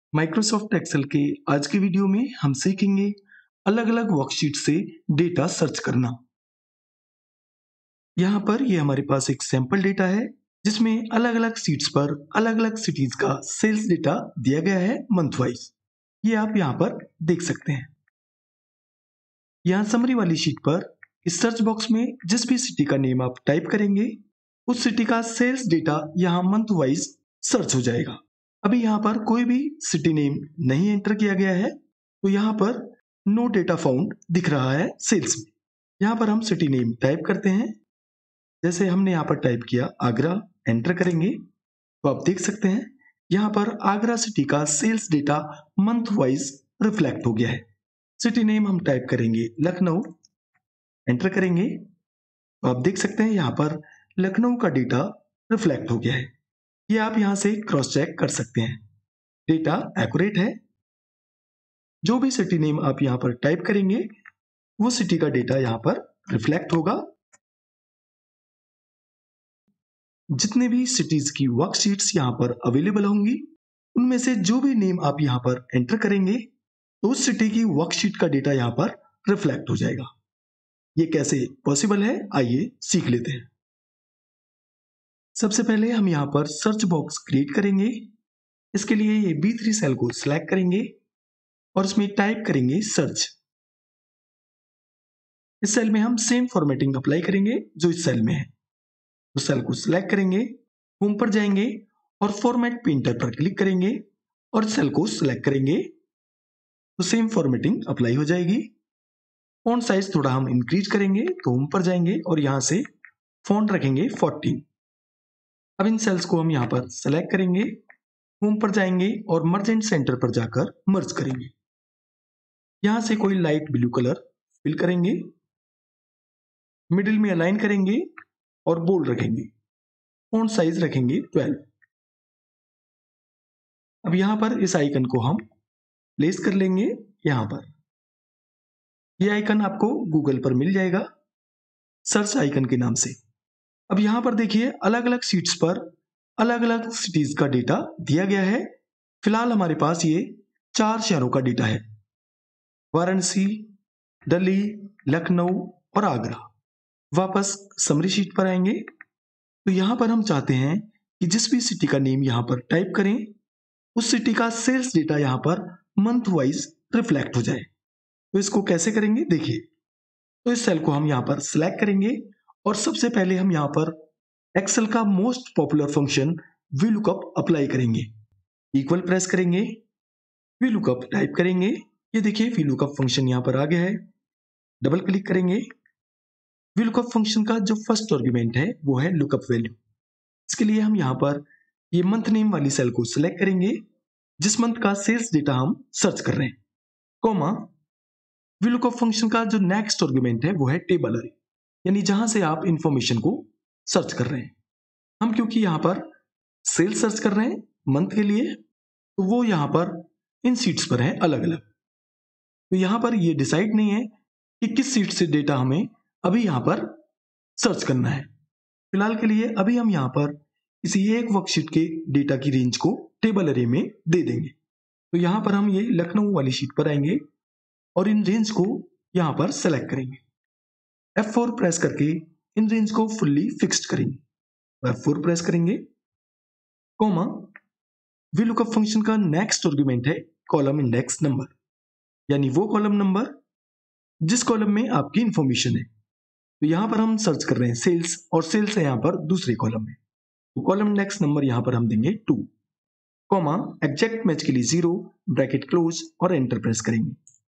Microsoft Excel के आज की वीडियो में हम सीखेंगे अलग अलग वर्कशीट से डेटा सर्च करना। यहाँ पर ये हमारे पास एक सैंपल डेटा है जिसमें अलग अलग सीट्स पर अलग अलग सिटीज का सेल्स डेटा दिया गया है मंथ वाइज। ये आप यहाँ पर देख सकते हैं। यहाँ समरी वाली शीट पर इस सर्च बॉक्स में जिस भी सिटी का नेम आप टाइप करेंगे उस सिटी का सेल्स डेटा यहाँ मंथ वाइज सर्च हो जाएगा। अभी यहाँ पर कोई भी सिटी नेम नहीं एंटर किया गया है तो यहाँ पर नो डेटा फाउंड दिख रहा है सेल्स में। यहाँ पर हम सिटी नेम टाइप करते हैं, जैसे हमने यहाँ पर टाइप किया आगरा, एंटर करेंगे तो आप देख सकते हैं यहाँ पर आगरा सिटी का sales data month wise reflect हो गया है। सिटी नेम हम टाइप करेंगे लखनऊ, एंटर करेंगे तो आप देख सकते हैं यहाँ पर लखनऊ का डेटा रिफ्लेक्ट हो गया है। ये आप यहाँ से क्रॉस चेक कर सकते हैं, डेटा एक्यूरेट है। जो भी सिटी नेम आप यहाँ पर टाइप करेंगे वो सिटी का डेटा यहाँ पर रिफ्लेक्ट होगा। जितने भी सिटीज की वर्कशीट्स यहाँ पर अवेलेबल होंगी उनमें से जो भी नेम आप यहाँ पर एंटर करेंगे तो उस सिटी की वर्कशीट का डेटा यहाँ पर रिफ्लेक्ट हो जाएगा। ये कैसे पॉसिबल है आइए सीख लेते हैं। सबसे पहले हम यहाँ पर सर्च बॉक्स क्रिएट करेंगे। इसके लिए ये B3 सेल को सिलेक्ट करेंगे और इसमें टाइप करेंगे सर्च। इस सेल में हम सेम फॉर्मेटिंग अप्लाई करेंगे जो इस सेल में है। उस सेल को सिलेक्ट करेंगे, होम पर जाएंगे और फॉर्मेट पेंटर पर क्लिक करेंगे और सेल को सिलेक्ट करेंगे तो सेम फॉर्मेटिंग अप्लाई हो जाएगी। फॉन्ट साइज थोड़ा हम इंक्रीज करेंगे तो होम पर जाएंगे और यहां से फॉन्ट रखेंगे 14। अब इन सेल्स को हम यहाँ पर सेलेक्ट करेंगे, होम पर जाएंगे और मर्ज एंड सेंटर पर जाकर मर्ज करेंगे। यहां से कोई लाइट ब्लू कलर फिल करेंगे, मिडिल में अलाइन करेंगे और बोल्ड रखेंगे। फॉन्ट साइज रखेंगे 12। अब यहां पर इस आइकन को हम प्लेस कर लेंगे। यहां पर यह आइकन आपको गूगल पर मिल जाएगा सर्च आइकन के नाम से। अब यहां पर देखिए अलग अलग सीट्स पर अलग अलग सिटीज का डेटा दिया गया है। फिलहाल हमारे पास ये 4 शहरों का डेटा है, वाराणसी, दिल्ली, लखनऊ और आगरा। वापस समरी शीट पर आएंगे तो यहां पर हम चाहते हैं कि जिस भी सिटी का नेम यहां पर टाइप करें उस सिटी का सेल्स डेटा यहां पर मंथ वाइज रिफ्लेक्ट हो जाए। तो इसको कैसे करेंगे देखिए। तो इस सेल को हम यहां पर सिलेक्ट करेंगे और सबसे पहले हम यहां पर एक्सेल का most popular function VLOOKUP apply करेंगे। इक्वल प्रेस करेंगे, VLOOKUP टाइप करेंगे। ये देखिए VLOOKUP फंक्शन यहां पर आ गया है। डबल क्लिक करेंगे। VLOOKUP फंक्शन का जो फर्स्ट आर्गुमेंट है वो है लुकअप वैल्यू। इसके लिए हम यहाँ पर ये मंथ नेम वाली सेल को सिलेक्ट करेंगे जिस मंथ का सेल्स डेटा हम सर्च कर रहे हैं, कोमा VLOOKUP फंक्शन का जो नेक्स्ट आर्गुमेंट है वो है टेबल अरे, यानी जहां से आप इंफॉर्मेशन को सर्च कर रहे हैं। हम क्योंकि यहाँ पर सेल्स सर्च कर रहे हैं मंथ के लिए तो वो यहाँ पर इन सीट्स पर है अलग अलग। तो यहाँ पर ये डिसाइड नहीं है कि किस सीट से डेटा हमें अभी यहाँ पर सर्च करना है। फिलहाल के लिए अभी हम यहाँ पर किसी एक वर्कशीट के डेटा की रेंज को टेबल अरे में दे देंगे। तो यहाँ पर हम ये लखनऊ वाली शीट पर आएंगे और इन रेंज को यहाँ पर सेलेक्ट करेंगे। F4 प्रेस करके इन रेंज को फुल्ली फिक्स्ड करेंगे। तो F4 प्रेस करेंगे, कोमा VLOOKUP फंक्शन का नेक्स्ट आर्गुमेंट है कॉलम इंडेक्स नंबर, यानी वो कॉलम नंबर जिस कॉलम में आपकी इंफॉर्मेशन है। तो यहां पर हम सर्च कर रहे हैं सेल्स और सेल्स है यहां पर दूसरे कॉलम में, तो कॉलम इंडेक्स नंबर यहां पर हम देंगे 2, कॉमा एग्जैक्ट मैच के लिए 0, ब्रैकेट क्लोज और एंटर प्रेस करेंगे।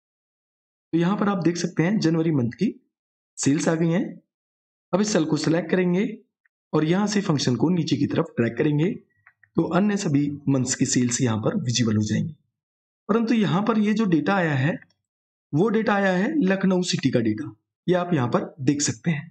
तो यहां पर आप देख सकते हैं जनवरी मंथ की सेल्स आ गई हैं। अब इस सेल को सिलेक्ट करेंगे और यहां से फंक्शन को नीचे की तरफ ड्रैग करेंगे तो अन्य सभी मंथ्स की सेल्स यहां पर विजिबल हो जाएंगी। परंतु यहां पर ये जो डेटा आया है वो डेटा आया है लखनऊ सिटी का डेटा, ये आप यहां पर देख सकते हैं।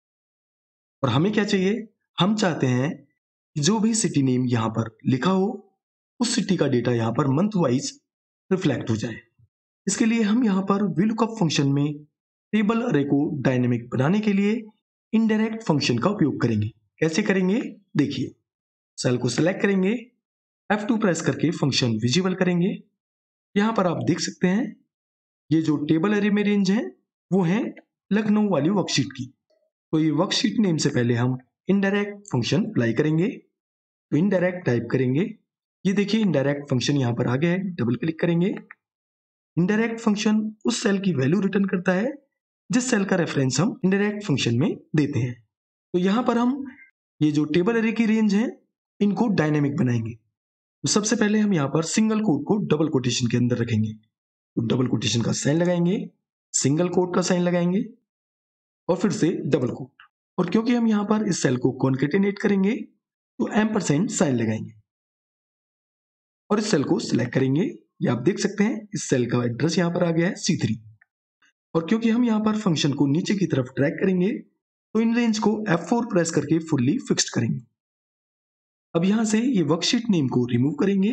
और हमें क्या चाहिए, हम चाहते हैं कि जो भी सिटी नेम यहां पर लिखा हो उस सिटी का डेटा यहां पर मंथ वाइज रिफ्लेक्ट हो जाए। इसके लिए हम यहां पर VLOOKUP फंक्शन में टेबल अरे को डायनेमिक बनाने के लिए इनडायरेक्ट फंक्शन का उपयोग करेंगे। कैसे करेंगे देखिए। सेल को सिलेक्ट करेंगे, F2 प्रेस करके फंक्शन विजिबल करेंगे। यहाँ पर आप देख सकते हैं ये जो टेबल एरे में रेंज है वो है लखनऊ वाली वर्कशीट की। तो ये वर्कशीट नेम से पहले हम इनडायरेक्ट फंक्शन अप्लाई करेंगे। तो इनडायरेक्ट टाइप करेंगे, ये देखिए इनडायरेक्ट फंक्शन यहाँ पर आ गया है, डबल क्लिक करेंगे। इनडायरेक्ट फंक्शन उस सेल की वैल्यू रिटर्न करता है जिस सेल का रेफरेंस हम इनडायरेक्ट फंक्शन में देते हैं। तो यहाँ पर हम ये जो टेबल एरे की रेंज है इनको डायनेमिक बनाएंगे। तो सबसे पहले हम यहाँ पर सिंगल कोट को डबल कोटेशन के अंदर रखेंगे। तो डबल कोटेशन का साइन लगाएंगे, सिंगल कोट का साइन लगाएंगे और फिर से डबल कोट। और क्योंकि हम यहाँ पर इस सेल को कॉन्केटेनेट करेंगे तो एम्परसेंड साइन लगाएंगे और इस सेल को सिलेक्ट करेंगे। ये आप देख सकते हैं इस सेल का एड्रेस यहाँ पर आ गया है C3। और क्योंकि हम यहाँ पर फंक्शन को नीचे की तरफ ड्रैग करेंगे तो इन रेंज को F4 प्रेस करके फुल्ली फिक्स्ड करेंगे। अब यहां से ये वर्कशीट नेम को रिमूव करेंगे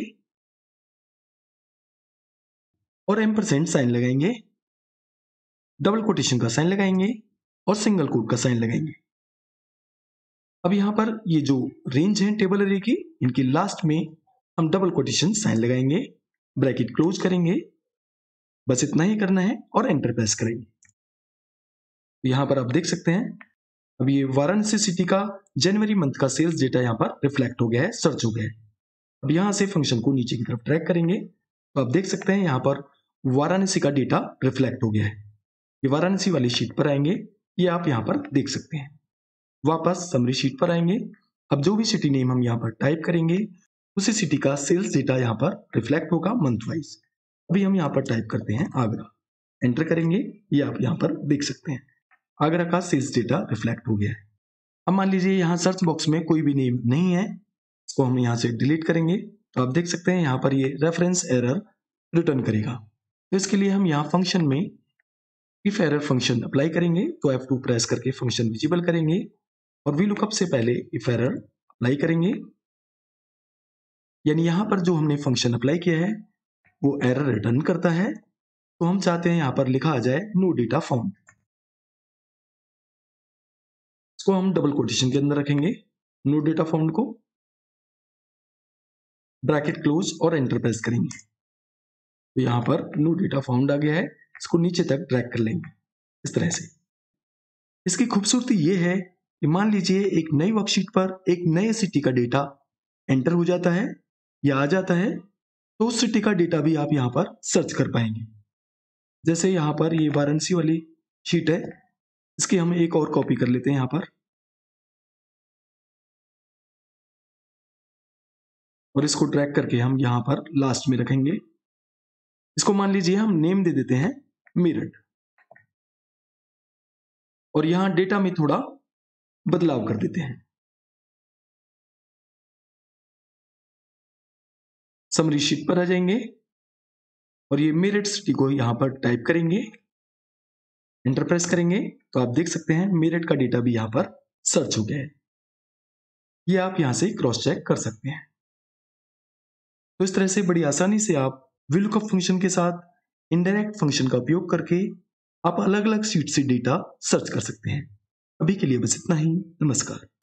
और एम्परसेंड साइन लगाएंगे, डबल कोटेशन का साइन लगाएंगे और सिंगल कोट का साइन लगाएंगे। अब यहां पर ये जो रेंज है टेबल एरे की, इनकी लास्ट में हम डबल कोटेशन साइन लगाएंगे, ब्रैकेट क्लोज करेंगे। बस इतना ही करना है और एंटर प्रेस करेंगे। यहां पर आप देख सकते हैं अब ये वाराणसी सिटी का जनवरी मंथ का सेल्स डेटा यहाँ पर रिफ्लेक्ट हो गया है, सर्च हो गया है। अब यहां से फंक्शन को नीचे की तरफ ट्रैक करेंगे तो आप देख सकते हैं यहाँ पर वाराणसी का डेटा रिफ्लेक्ट हो गया है। ये वाराणसी वाली शीट पर आएंगे, ये आप यहाँ पर देख सकते हैं। वापस समरी शीट पर आएंगे। अब जो भी सिटी नेम हम यहाँ पर टाइप करेंगे उसी सिटी का सेल्स डेटा यहाँ पर रिफ्लेक्ट होगा मंथ वाइज। अभी हम यहाँ पर टाइप करते हैं आगरा, एंटर करेंगे, ये आप यहाँ पर देख सकते हैं आगरा का सेल्स डेटा रिफ्लेक्ट हो गया है। अब मान लीजिए यहाँ सर्च बॉक्स में कोई भी नेम नहीं है, इसको हम यहाँ से डिलीट करेंगे तो आप देख सकते हैं यहाँ पर ये रेफरेंस एरर रिटर्न करेगा। तो इसके लिए हम यहाँ फंक्शन में इफ एरर फंक्शन अप्लाई करेंगे तो F2 प्रेस करके फंक्शन विजिबल करेंगे और वी लुकअप से पहले इफ एरर अप्लाई करेंगे। यानी यहाँ पर जो हमने फंक्शन अप्लाई किया है वो एरर रिटर्न करता है। तो हम चाहते हैं यहाँ पर लिखा आ जाए नो डेटा फाउंड। इसको हम डबल कोटेशन के अंदर रखेंगे, नो डेटा फाउंड को, ब्रैकेट क्लोज और एंटर प्रेस करेंगे। तो यहाँ पर नो डेटा फाउंड आ गया है, इसको नीचे तक ड्रैग कर लेंगे इस तरह से। इसकी खूबसूरती ये है कि मान लीजिए एक नई वर्कशीट पर एक नए सिटी का डेटा एंटर हो जाता है या आ जाता है तो उस सिटी का डेटा भी आप यहाँ पर सर्च कर पाएंगे। जैसे यहाँ पर ये वाराणसी वाली शीट है, इसकी हम एक और कॉपी कर लेते हैं यहाँ पर और इसको ड्रैग करके हम यहाँ पर लास्ट में रखेंगे। इसको मान लीजिए हम नेम दे देते हैं मेरठ और यहां डेटा में थोड़ा बदलाव कर देते हैं। समरी शीट पर आ जाएंगे और ये मेरठ सिटी को यहां पर टाइप करेंगे, एंटर प्रेस करेंगे तो आप देख सकते हैं मेरठ का डेटा भी यहां पर सर्च हो गया है। ये आप यहां से क्रॉस चेक कर सकते हैं। तो इस तरह से बड़ी आसानी से आप VLOOKUP फंक्शन के साथ इनडायरेक्ट फंक्शन का उपयोग करके आप अलग अलग शीट से डेटा सर्च कर सकते हैं। अभी के लिए बस इतना ही। नमस्कार।